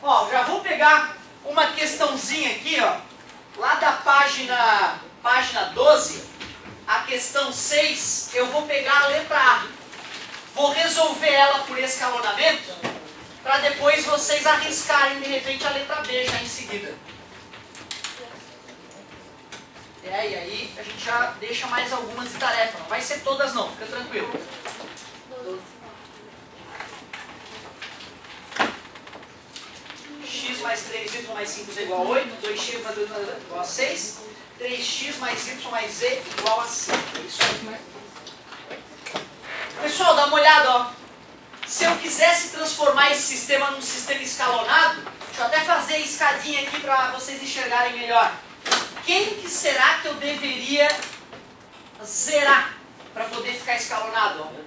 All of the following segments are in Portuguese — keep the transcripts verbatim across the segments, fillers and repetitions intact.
Ó, já vou pegar uma questãozinha aqui, ó, lá da página, página doze, a questão seis, eu vou pegar a letra A. Vou resolver ela por escalonamento, para depois vocês arriscarem, de repente, a letra B já em seguida. É, e aí a gente já deixa mais algumas de tarefa. Não vai ser todas não, fica tranquilo. X mais três y mais cinco z igual a oito, dois x mais dois y igual a seis, três x mais y mais z igual a cinco. É isso aí. Pessoal, dá uma olhada, ó. Se eu quisesse transformar esse sistema num sistema escalonado, deixa eu até fazer a escadinha aqui para vocês enxergarem melhor. Quem que será que eu deveria zerar para poder ficar escalonado? Ó?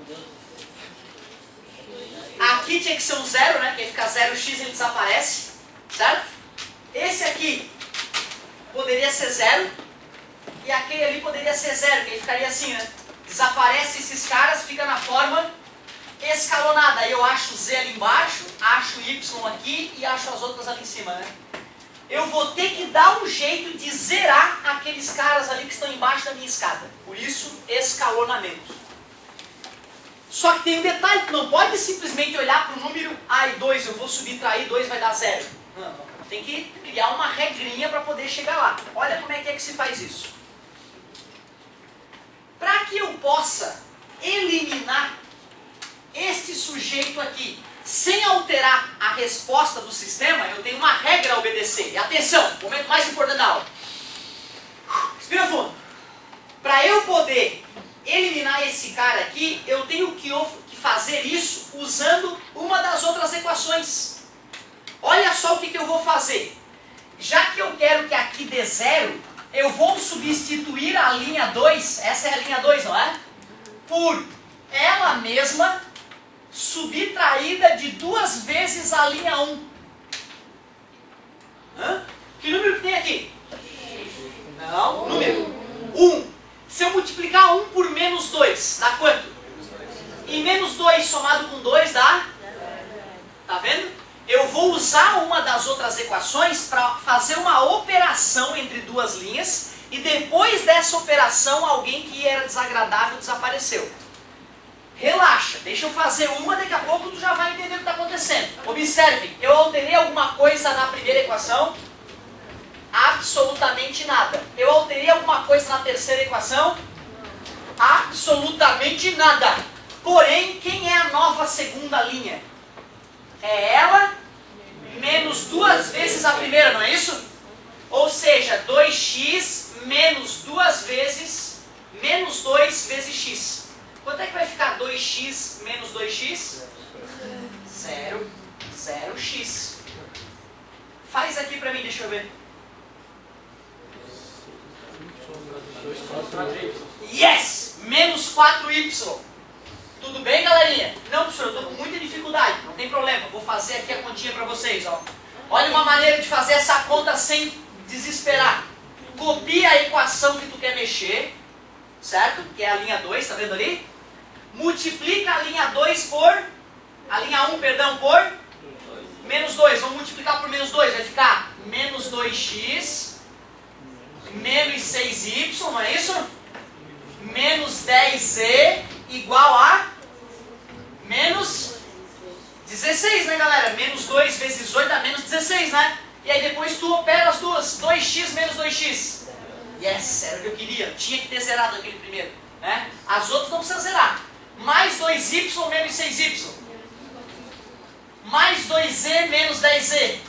Aqui tinha que ser um zero, né? Que aí fica zero x, ele desaparece, certo? Esse aqui poderia ser zero e aquele ali poderia ser zero, que aí ficaria assim, né? Desaparece esses caras, fica na forma escalonada. Aí eu acho z ali embaixo, acho y aqui e acho as outras ali em cima, né? Eu vou ter que dar um jeito de zerar aqueles caras ali que estão embaixo da minha escada. Por isso, escalonamento. Só que tem um detalhe, tu não pode simplesmente olhar para o número A e dois, eu vou subtrair dois, vai dar zero. Não, não. Tem que criar uma regrinha para poder chegar lá. Olha como é que é que se faz isso. Para que eu possa eliminar este sujeito aqui, sem alterar a resposta do sistema, eu tenho uma regra a obedecer. E atenção, momento mais importante da aula. Respira fundo. Para eu poder eliminar esse cara aqui, eu tenho que fazer isso usando uma das outras equações. Olha só o que, que eu vou fazer. Já que eu quero que aqui dê zero, eu vou substituir a linha dois, essa é a linha dois, não é? Por ela mesma subtraída de duas vezes a linha um. Hã? Que número que tem aqui? Não, número um. Se eu multiplicar um por menos dois, dá quanto? E menos dois somado com dois dá? Tá vendo? Eu vou usar uma das outras equações para fazer uma operação entre duas linhas e depois dessa operação alguém que era desagradável desapareceu. Relaxa, deixa eu fazer uma, daqui a pouco tu já vai entender o que está acontecendo. Observe, eu alterei alguma coisa na primeira equação? Absolutamente nada. Eu alterei alguma coisa na terceira equação? Absolutamente nada. Porém, quem é a nova segunda linha? É ela menos duas vezes a primeira, não é isso? Ou seja, dois x menos duas vezes, menos dois vezes x. Quanto é que vai ficar dois x menos dois x? Zero. Zero x. Faz aqui pra mim, deixa eu ver. Yes! Menos quatro y. Tudo bem, galerinha? Não, professor, eu estou com muita dificuldade. Não tem problema, vou fazer aqui a continha para vocês. Ó. Olha uma maneira de fazer essa conta sem desesperar. Copia a equação que tu quer mexer, certo? Que é a linha dois, tá vendo ali? Multiplica a linha dois por... A linha um, perdão, por... Menos dois. Vamos multiplicar por menos dois. Vai ficar menos dois x menos seis y, não é isso? Menos dez z igual a menos dezesseis, né, galera? Menos dois vezes oito dá menos dezesseis, né? E aí depois tu opera as duas. dois x menos dois x. Yes, era o que eu queria. Tinha que ter zerado aquele primeiro, né? As outras não precisa zerar. Mais dois y menos seis y. Mais dois z menos dez z.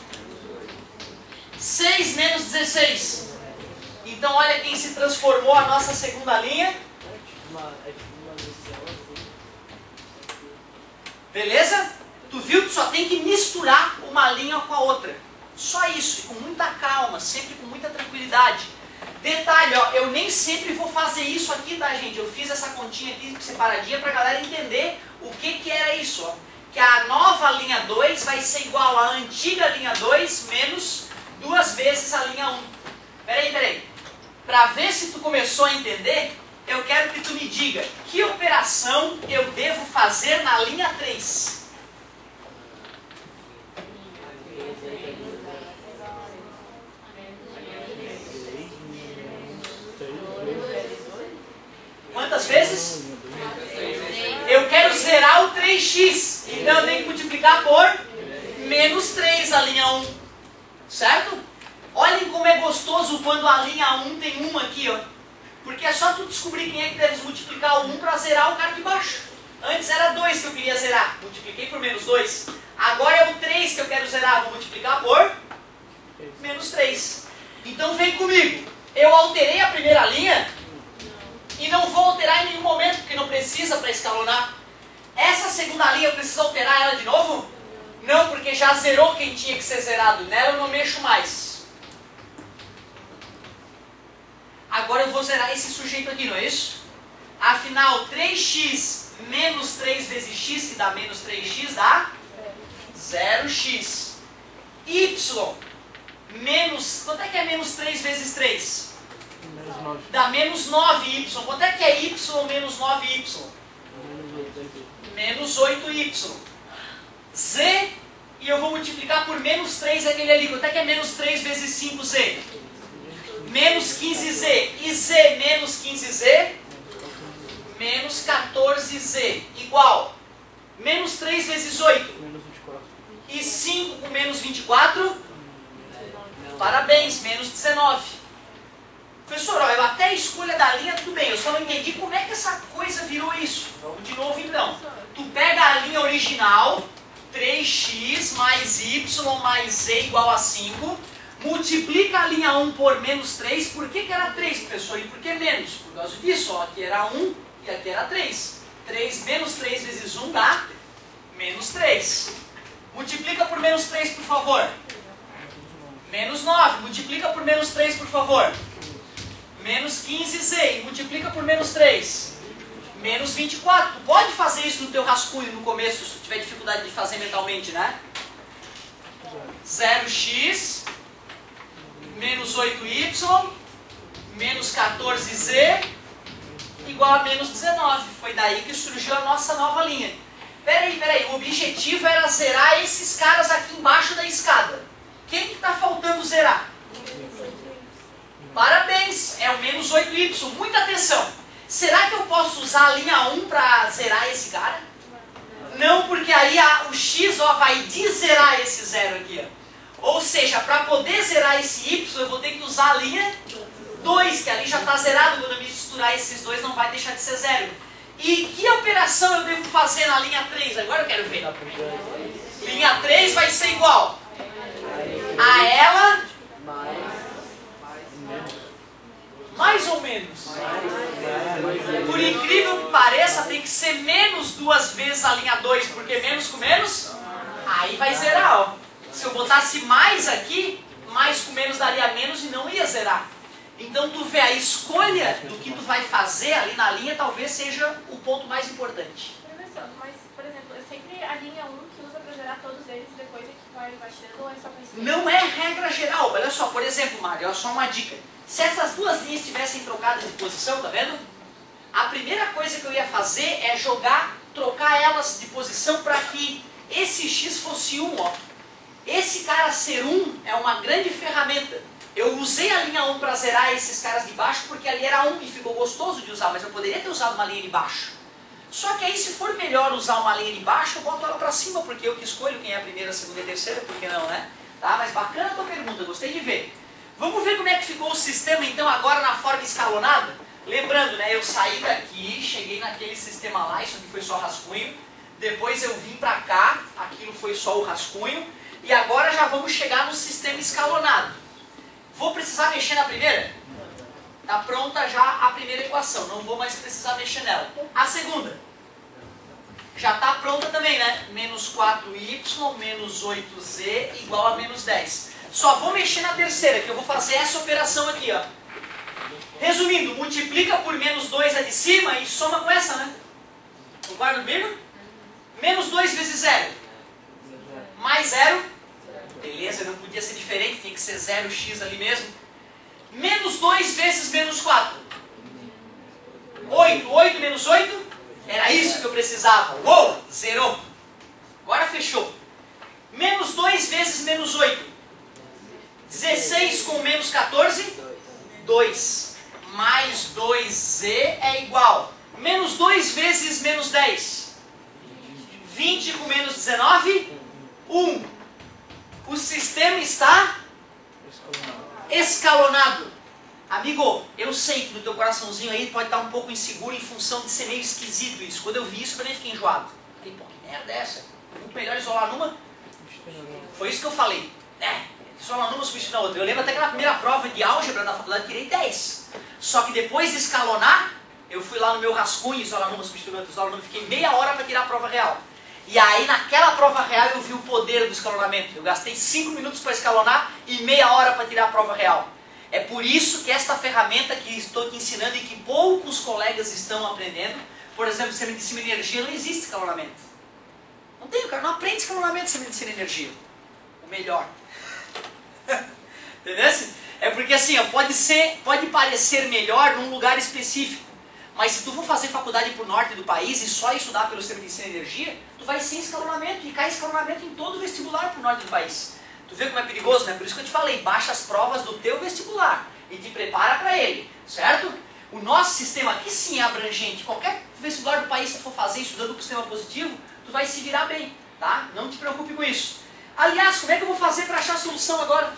seis menos dezesseis. Então olha quem se transformou a nossa segunda linha. Beleza? Tu viu? Tu só tem que misturar uma linha com a outra. Só isso, e com muita calma, sempre com muita tranquilidade. Detalhe, ó, eu nem sempre vou fazer isso aqui, tá, gente? Eu fiz essa continha aqui separadinha pra galera entender o que que era isso, ó. Que a nova linha dois vai ser igual à antiga linha dois menos duas vezes a linha um. Peraí, peraí. Pra ver se tu começou a entender, eu quero que tu me diga que operação eu devo fazer na linha três. quantas vezes? Eu quero zerar o três x. Então eu tenho que multiplicar por menos três a linha um. Certo? Olhem como é gostoso quando a linha um tem um aqui, ó. Porque é só tu descobrir quem é que deve multiplicar o um para zerar o cara de baixo. Antes era dois que eu queria zerar. Multipliquei por menos dois. Agora é o três que eu quero zerar. Vou multiplicar por menos três. Então vem comigo. Eu alterei a primeira linha e não vou alterar em nenhum momento, porque não precisa para escalonar. Essa segunda linha eu preciso alterar ela de novo? Não, porque já zerou quem tinha que ser zerado. Nela eu não mexo mais. Agora eu vou zerar esse sujeito aqui, não é isso? Afinal, três x menos três vezes x, que dá menos três x, dá zero x. Y menos... Quanto é que é menos três vezes três? Menos nove. Dá menos nove y. Quanto é que é y menos nove y? Menos oito y. Z, e eu vou multiplicar por menos três aquele ali. Quanto é que é menos três vezes cinco z? Menos quinze z. E z menos quinze z? Menos quatorze z. Igual. Menos três vezes oito. Menos vinte e quatro. E cinco com menos vinte e quatro? Parabéns, menos dezenove. Professor, ó, eu até a escolha da linha, tudo bem. Eu só não entendi como é que essa coisa virou isso. Vamos de novo então. Tu pega a linha original, três x mais y mais z igual a cinco. Multiplica a linha um por menos três. Por que que era três, professor? E por que menos? Por causa disso, ó. Aqui era um e aqui era três. três menos três vezes um dá menos três. Multiplica por menos três, por favor. Menos nove. Multiplica por menos três, por favor. Menos quinze z. E multiplica por menos três. Menos vinte e quatro. Tu pode fazer isso no teu rascunho no começo, se tu tiver dificuldade de fazer mentalmente, né? zero x menos oito y menos quatorze z igual a menos dezenove. Foi daí que surgiu a nossa nova linha. Peraí, peraí. O objetivo era zerar esses caras aqui embaixo da escada. Quem que está faltando zerar? Parabéns, é o menos oito y. Muita atenção. Será que eu posso usar a linha um para zerar esse cara? Não, porque aí a, o x ó, vai deszerar esse zero aqui. Ó. Ou seja, para poder zerar esse y, eu vou ter que usar a linha dois, que ali já está zerado. Quando eu misturar esses dois, não vai deixar de ser zero. E que operação eu devo fazer na linha três? Agora eu quero ver. Linha três vai ser igual a ela mais ou menos. Por incrível que pareça, tem que ser menos duas vezes a linha dois, porque menos com menos, aí vai zerar, ó. Se eu botasse mais aqui, mais com menos daria menos e não ia zerar. Então tu vê, a escolha do que tu vai fazer ali na linha talvez seja o ponto mais importante. Professor, mas, por exemplo, é sempre a linha um que usa para gerar todos eles e depois é que vai, vai tirando ou é só para isso? Não é regra geral. Olha só, por exemplo, Mário, olha só uma dica. Se essas duas linhas tivessem trocado de posição, tá vendo? A primeira coisa que eu ia fazer é jogar, trocar elas de posição para que esse x fosse um, ó. Esse cara ser um é uma grande ferramenta. Eu usei a linha um para zerar esses caras de baixo porque ali era um e ficou gostoso de usar, mas eu poderia ter usado uma linha de baixo. Só que aí se for melhor usar uma linha de baixo, eu boto ela para cima, porque eu que escolho quem é a primeira, a segunda e a terceira, por que não, né? Tá? Mas bacana a tua pergunta, gostei de ver. Vamos ver como é que ficou o sistema então agora na forma escalonada? Lembrando, né, eu saí daqui, cheguei naquele sistema lá, isso aqui foi só rascunho. Depois eu vim para cá, aquilo foi só o rascunho. E agora já vamos chegar no sistema escalonado. Vou precisar mexer na primeira? Está pronta já a primeira equação, não vou mais precisar mexer nela. A segunda? Já está pronta também, né? Menos quatro y menos oito z igual a menos dez. Só vou mexer na terceira, que eu vou fazer essa operação aqui, ó. Resumindo, multiplica por menos dois a de cima e soma com essa, né? Concorda comigo? Menos dois vezes zero. Mais zero. Beleza, não podia ser diferente, tinha que ser zero x ali mesmo. Menos dois vezes menos quatro. oito. oito menos oito. Era isso que eu precisava. Uou, zerou. Agora fechou. Menos dois vezes menos oito. dezesseis com menos quatorze. dois. Mais dois z é igual vinte com menos dezenove, um. O sistema está escalonado. Amigo, eu sei que no teu coraçãozinho aí pode estar um pouco inseguro em função de ser meio esquisito isso. Quando eu vi isso, eu também fiquei enjoado. Falei, pô, que merda é essa? Muito melhor isolar numa. Foi isso que eu falei. É, isolar numa substituir na outra. Eu lembro até que na primeira prova de álgebra da faculdade eu tirei dez. Só que depois de escalonar, eu fui lá no meu rascunho, isolar numa substituir na outra, isolar numa, fiquei meia hora para tirar a prova real. E aí naquela prova real eu vi o poder do escalonamento. Eu gastei cinco minutos para escalonar e meia hora para tirar a prova real. É por isso que esta ferramenta que estou te ensinando e que poucos colegas estão aprendendo, por exemplo, sistema de cima de energia, não existe escalonamento. Não tem, o cara não aprende escalonamento de sistema de cima de energia. O melhor. Entendeu? É porque assim, ó, pode, ser, pode parecer melhor num lugar específico, mas se tu for fazer faculdade pro norte do país e só estudar pelo sistema de cima de energia, tu vai sem escalonamento e cai escalonamento em todo o vestibular pro norte do país. Tu vê como é perigoso, né? Por isso que eu te falei, baixa as provas do teu vestibular e te prepara para ele, certo? O nosso sistema aqui sim é abrangente. Qualquer vestibular do país que tu for fazer estudando com o sistema positivo, tu vai se virar bem, tá? Não te preocupe com isso. Aliás, como é que eu vou fazer para achar a solução agora?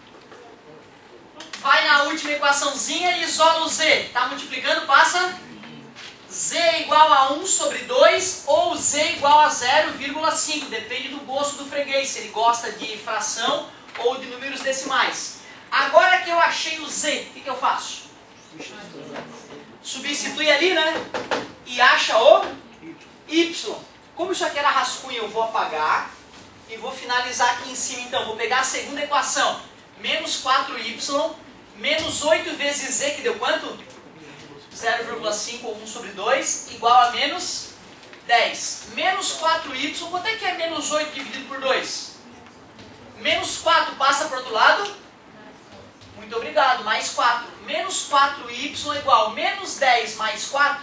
Vai na última equaçãozinha e isola o z. Tá multiplicando, passa z igual a um sobre dois ou z igual a zero vírgula cinco. Depende do gosto do freguês, se ele gosta de fração ou de números decimais. Agora que eu achei o z, o que, que eu faço? Substitui ali, né? E acha o y. Como isso aqui era rascunho, eu vou apagar e vou finalizar aqui em cima. Então, vou pegar a segunda equação. Menos quatro y menos oito vezes z, que deu quanto? zero vírgula cinco ou um sobre dois, igual a menos dez. Menos quatro y, quanto é que é menos oito dividido por dois? Menos quatro passa para o outro lado? Muito obrigado, mais quatro. Menos quatro y igual menos dez mais quatro,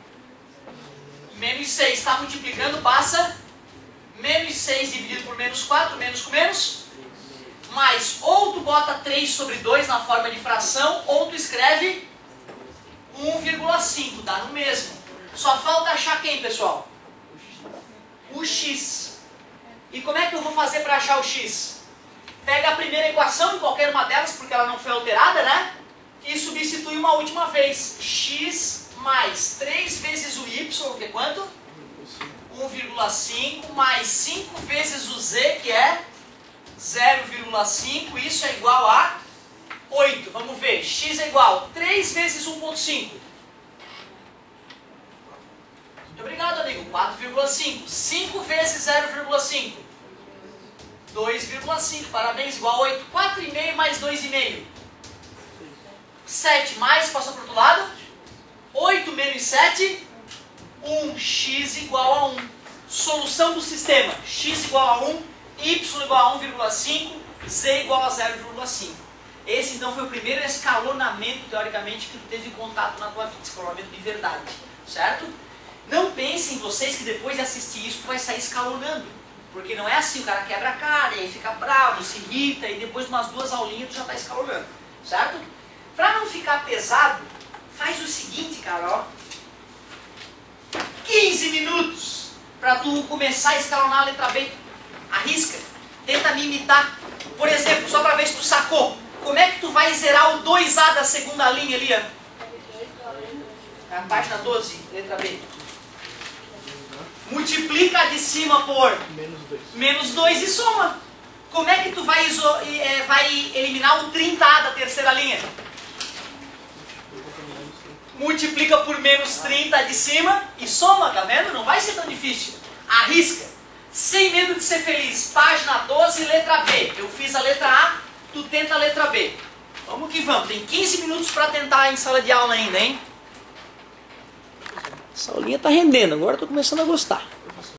menos seis. Está multiplicando, passa menos seis dividido por menos quatro, menos com menos, mais ou tu bota três sobre dois na forma de fração, ou tu escreve um vírgula cinco, dá no mesmo. Só falta achar quem, pessoal? O x. E como é que eu vou fazer para achar o x? Pega a primeira equação, em qualquer uma delas, porque ela não foi alterada, né? E substitui uma última vez. X mais três vezes o y, que é quanto? um vírgula cinco, mais cinco vezes o z, que é zero vírgula cinco, isso é igual a oito. Vamos ver, x é igual a três vezes um vírgula cinco. Muito obrigado, amigo. quatro vírgula cinco. cinco vezes zero vírgula cinco. dois vírgula cinco. Parabéns, igual a oito. quatro vírgula cinco mais dois vírgula cinco. sete mais, passa para o outro lado. oito menos sete. um. X igual a um. Solução do sistema. X igual a um. Y igual a um vírgula cinco. Z igual a zero vírgula cinco. Esse então foi o primeiro escalonamento, teoricamente, que tu teve contato na tua vida. Escalonamento de verdade. Certo? Não pensem vocês que depois de assistir isso tu vai sair escalonando. Porque não é assim, o cara quebra a cara, e aí fica bravo, se irrita, e depois de umas duas aulinhas tu já está escalonando. Certo? Para não ficar pesado, faz o seguinte, cara, ó. quinze minutos para tu começar a escalonar a letra B. Arrisca. Tenta me imitar. Por exemplo, só para ver se tu sacou. Como é que tu vai zerar o dois A da segunda linha ali, ó? Na página doze, letra B. Multiplica de cima por menos dois e soma. Como é que tu vai, iso, é, vai eliminar o trinta A da terceira linha? Multiplica por menos trinta de cima e soma, tá vendo? Não vai ser tão difícil. Arrisca. Sem medo de ser feliz. Página doze, letra B. Eu fiz a letra A, tu tenta a letra B. Vamos que vamos. Tem quinze minutos para tentar em sala de aula ainda, hein? Essa aulinha tá rendendo, agora eu tô começando a gostar.